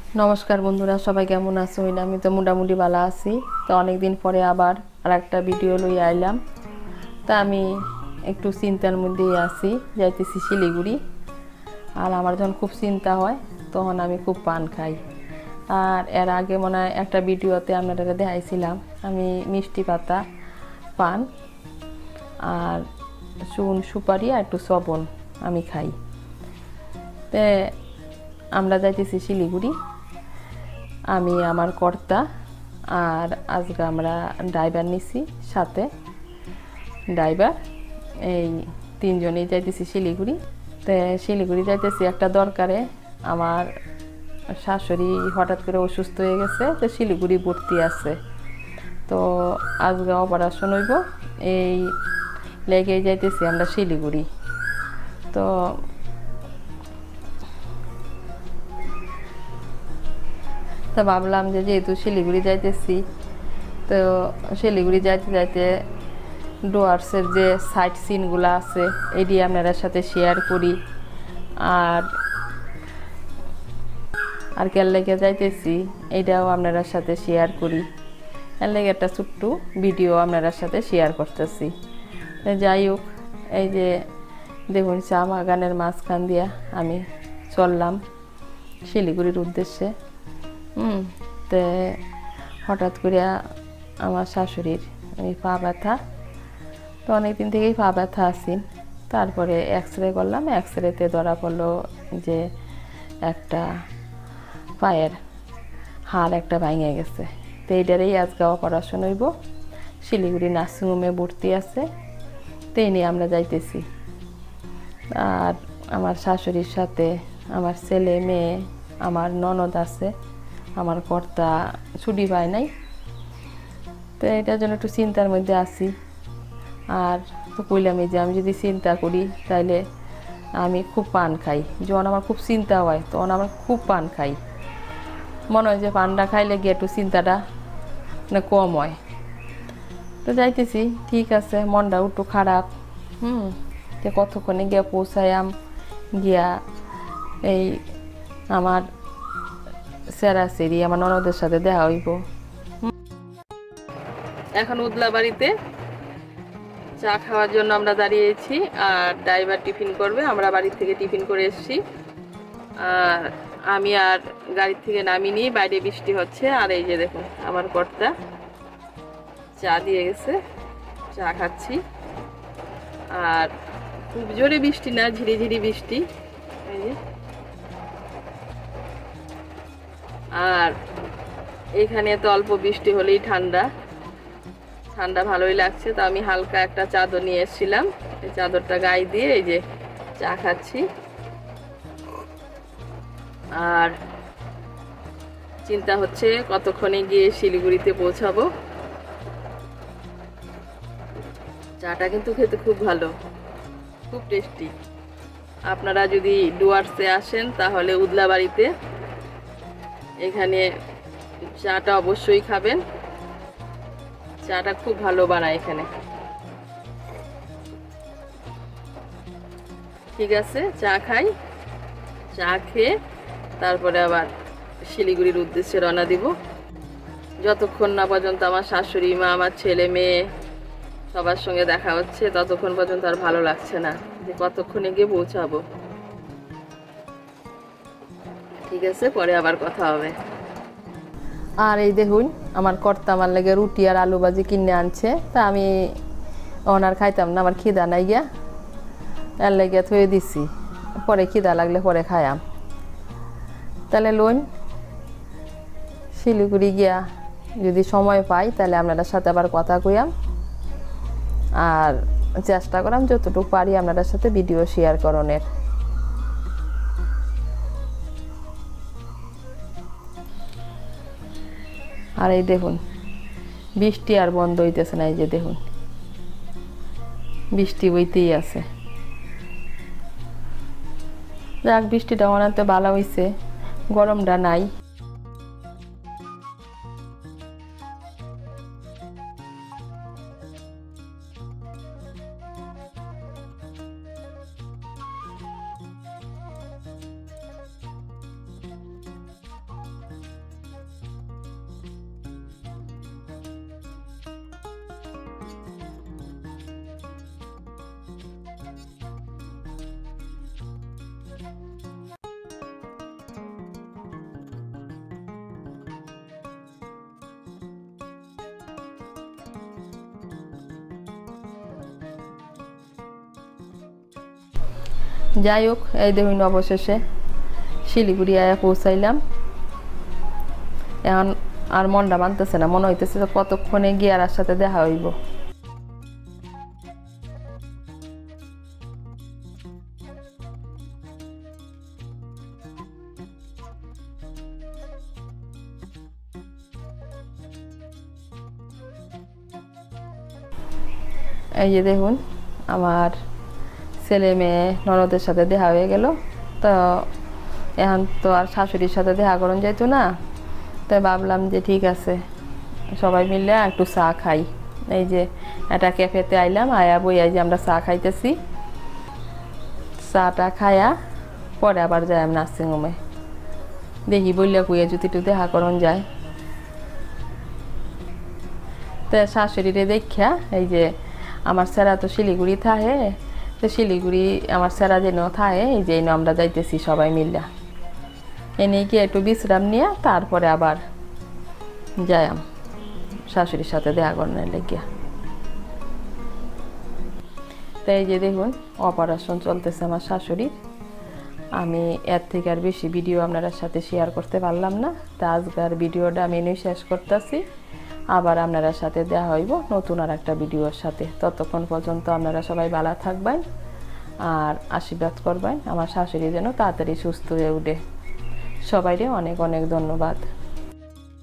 নমস্কার বন্ধুরা, সবাই কেমন আছো? আমি তো মোটামুটি ভালো আছি। তো অনেকদিন পরে আবার আরেকটা ভিডিও লইয়া আইলাম। তা আমি একটু চিন্তার মধ্যেই আছি, যাইতেছি শিলিগুড়ি। আর আমার যখন খুব চিন্তা হয় তখন আমি খুব পান খাই। আর এর আগে মনে হয় একটা ভিডিওতে আপনারা দেখাইছিলাম আমি মিষ্টি পাতা পান আর চুন সুপারি আর একটু সবন আমি খাই। তে আমরা যাইতেছি শিলিগুড়ি, আমি আমার কর্তা আর আজকে আমরা ড্রাইভার নিছি সাথে। ড্রাইভার এই তিনজনেই যাইতেছি শিলিগুড়ি। তো শিলিগুড়ি যাইতেছি একটা দরকারে। আমার শাশুড়ি হঠাৎ করে অসুস্থ হয়ে গেছে, তো শিলিগুড়ি ভর্তি আছে। তো আজকে অপারেশন হইব, এই লেগেই যাইতেছি আমরা শিলিগুড়ি। তো তা ভাবলাম যে যেহেতু শিলিগুড়ি যাইতেছি, তো শিলিগুড়ি যাইতে যাইতে ডুয়ার্সের যে সাইট সিনগুলো আছে এটি আপনাদের সাথে শেয়ার করি। আর আর কেন লেগে যাইতেছি এইটাও আপনাদের সাথে শেয়ার করি। এর লেগে একটা ছোট্ট ভিডিও আপনাদের সাথে শেয়ার করতেছি। যাই হোক, এই যে দেখুন চা বাগানের মাঝখান দিয়া আমি চললাম শিলিগুড়ির উদ্দেশ্যে। তো হঠাৎ করে আমার শাশুড়ির ওই পা ব্যথা, তো অনেকদিন থেকেই পা ব্যথা আছি। তারপরে এক্স রে করলাম, এক্স রেতে ধরা পড়লো যে একটা পায়ের হাড় একটা ভেঙে গেছে। তো এইটারই আজকে অপারেশন হইব, শিলিগুড়ি নার্সিংহোমে ভর্তি আছে। তো এই নিয়ে আমরা যাইতেছি। আর আমার শাশুড়ির সাথে আমার ছেলে মেয়ে, আমার ননদ আছে, আমার কর্তা ছুটি পায় নাই। তো এটার জন্য একটু চিন্তার মধ্যে আছি। আর তো কইলামই যে আমি যদি চিন্তা করি তাইলে আমি খুব পান খাই। যখন আমার খুব চিন্তা হয় তখন আমার খুব পান খাই। মনে হয় যে পানটা খাইলে গিয়ে একটু চিন্তাটা না কম হয়। তো যাইতেছি, ঠিক আছে, মনটাও একটু খারাপ। যে কতক্ষণে গিয়া পৌঁছায়াম, গিয়া এই আমার সেরাসেরি আমার ননদের সাথে দেখা হইব। এখন উদলাবাড়িতে চা খাওয়ার জন্য আমরা দাঁড়িয়েছি, আর ড্রাইভার টিফিন করবে। আমরা বাড়ি থেকে টিফিন করে এসেছি, আর আমি আর গাড়ি থেকে নামিনি, বাইরে বৃষ্টি হচ্ছে। আর এই যে দেখুন আমার কর্তা চা দিয়ে গেছে, চা খাচ্ছি। আর খুব জোরে বৃষ্টি না, ঝিরিঝিরি বৃষ্টি। এই যে, আর এখানে তো অল্প বৃষ্টি হলেই ঠান্ডা ঠান্ডা ভালোই লাগছে। তো আমি হালকা একটা চাদর নিয়ে এসেছিলাম, এই চাদরটা গায়ে দিয়ে এই যে চা খাচ্ছি। আর চিন্তা হচ্ছে কতক্ষণে গিয়ে শিলিগুড়িতে পৌঁছাবো। চাটা কিন্তু খেতে খুব ভালো, খুব টেস্টি। আপনারা যদি ডুয়ার্সে আসেন তাহলে উদলাবাড়িতে এখানে চাটা অবশ্যই খাবেন। চাটা খুব ভালো বানায় এখানে। ঠিক আছে, চা খাই। চা খেয়ে তারপরে আবার শিলিগুড়ির উদ্দেশ্যে রওনা দিব। যতক্ষণ না পর্যন্ত আমার শাশুড়ি মা, আমার ছেলে মেয়ে সবার সঙ্গে দেখা হচ্ছে ততক্ষণ পর্যন্ত আর ভালো লাগছে না যে কতক্ষণে গিয়ে পৌঁছাবো। ঠিক আছে, পরে আবার কথা হবে। আর এই দেখুন আমার কর্তা আমার লেগে রুটি আর আলু ভাজি কিনে আনছে। তা আমি ওনার খাইতাম না, আমার খিদা নাই গিয়া, এর লেগে থয়ে দিছি, পরে খিদা লাগলে পরে খাইয়াম। তাহলে লোন শিলিগুড়ি গিয়া যদি সময় পাই তাহলে আপনাদের সাথে আবার কথা কইয়াম, আর চেষ্টা করাম যতটুকু পারি আপনাদের সাথে ভিডিও শেয়ার করণের। আর এই দেখুন বৃষ্টি আর বন্ধ হইতেছে না, এই যে দেখুন বৃষ্টি বইতেই আছে। যাক, বৃষ্টিটা অনেকটা ভালো হয়েছে, গরমটা নাই। যাই হোক, এই দেখুন অবশেষে শিলিগুড়ি আয়া পৌঁছাইলাম। এখন আর মনটা মানতেছে না, মনে হইতেছে যে কতক্ষণে গিয়ে আর সাথে দেখা হইব। এই যে দেখুন আমার ছেলে মেয়ে ননদের সাথে দেখা হয়ে গেল। তো এখন তো আর শাশুড়ির সাথে দেখা করুন যাইতো না, তাই ভাবলাম যে ঠিক আছে সবাই মিলে একটু চা খাই। এই যে একটা ক্যাফেতে আইলাম, আয়া বইয়া যে আমরা চা খাইতেছি। চাটা খায়া পরে আবার যাই আমি নার্সিংহোমে, দেখি বললে কুয়ে যদি একটু দেখা করুন যায়। তো শাশুড়িরে দেখা এই যে আমার স্যারা তো শিলিগুড়ি থাকে, তো শিলিগুড়ি আমার স্যারা যেন থাকে, এই যে আমরা যাইতেছি সবাই মিল্লা। এনে গিয়ে একটু বিশ্রাম নিয়ে তারপরে আবার যাই শাশুড়ির সাথে দেখা করার লেগিয়া। তো এই যে দেখুন অপারেশন চলতেছে আমার শাশুড়ির। আমি এর থেকে আর বেশি ভিডিও আপনার সাথে শেয়ার করতে পারলাম না। তা আজকের ভিডিওটা আমি এনেই শেষ করতেছি। আবার আপনার সাথে দেখা হইব নতুন আর একটা ভিডিওর সাথে। ততক্ষণ পর্যন্ত আপনারা সবাই ভালো থাকবেন আর আশীর্বাদ করবেন আমার শাশুড়ি যেন তাড়াতাড়ি সুস্থ হয়ে উঠে। সবাইরে অনেক অনেক ধন্যবাদ।